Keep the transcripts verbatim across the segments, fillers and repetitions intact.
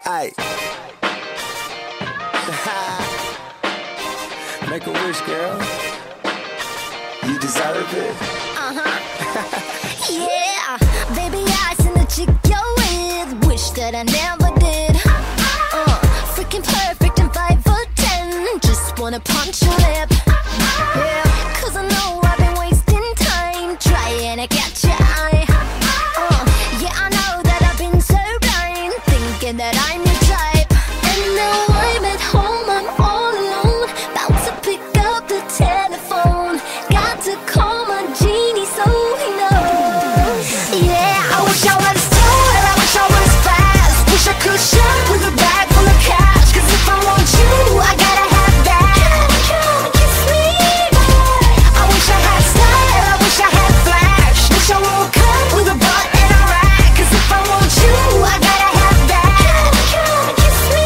Aye. Make a wish, girl. You deserve it. Uh-huh. Yeah, baby, I seen the chick you're with. Wish that I never did. Uh, freaking perfect and five foot ten. Just wanna punch your lip. Yeah, cause I know I've been wasting time trying to catch your eye. Uh, yeah, I know that I've been so blind, thinking that I'm your type. And now I'm at home, I'm all alone, about to pick up the telephone. Got to call my genie so he knows. Yeah, I wish I was tall, I wish I was fast. Wish I could shop with a bag full of cash. Cause if I want you, I gotta have that. Kiss me back. I wish I had style, I wish I had flash. Wish I woke up with a butt and a rack. Cause if I want you, I gotta have that. Kiss me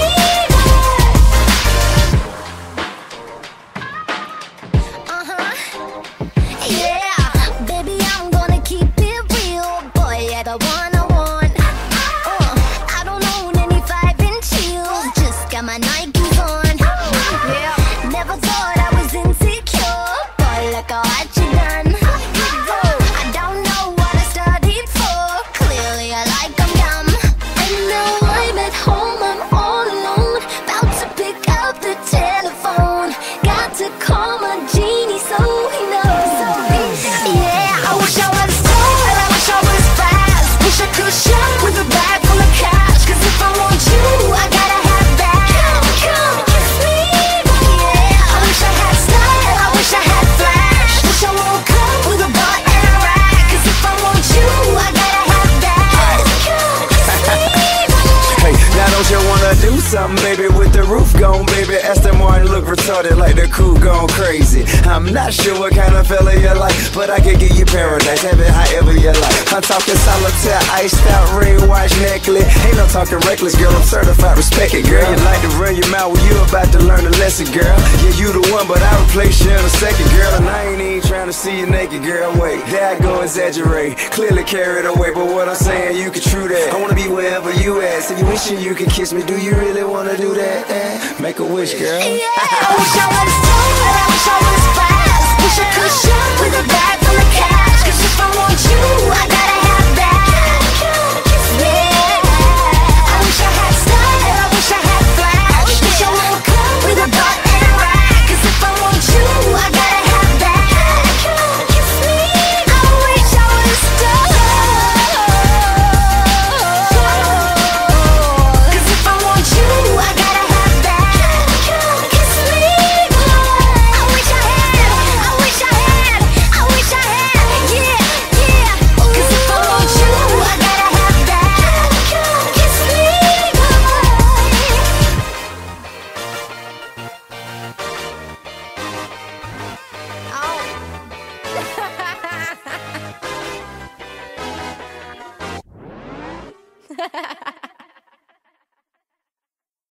back. Uh-huh. Yeah, baby, I'm gonna keep it real. Boy, you're the one I want. Uh, I don't own any five-inch heels, just got my Nikes on. Yeah, never thought I was insecure, but look how what you done. I don't know what I studied for, clearly I like I'm dumb. And now I'm at home, I'm all alone, about to pick up the telephone. Got to call my genie so he knows. Yeah, I wish I was tall, I wish I was fast. Wish I could shop with a bag full of cash. Cause if I want you, I gotta have that. Come, kiss me back. Yeah, I wish I had style, I wish I had flash. Wish I woke up with a butt and a rack. Cause if I want you, I gotta have that. Come, kiss me back. Hey, now don't you wanna do something, baby, with the roof gone, baby? Aston Martin look retarded like the crew gone crazy. I'm not sure what kind of fella you like, but I can give you paradise, have it however you like. I'm talking solitaire, iced out ring watch necklace. Ain't no talking reckless, girl, I'm certified, respect it, girl. You like to run your mouth when you about to learn a lesson, girl. Yeah, you the one, but I replace you in a second, girl. And I ain't even trying to see you naked, girl, wait. There I go exaggerate, clearly carried away, but what I'm saying, you can true that. I wanna be wherever you at, so you wishing you could kiss me. Do you really wanna do that? Eh? Make a wish, girl. Yeah, I wish I was tall, I wish I was fast. Wish I could shop with a bag full of cash. Cause if I want you, I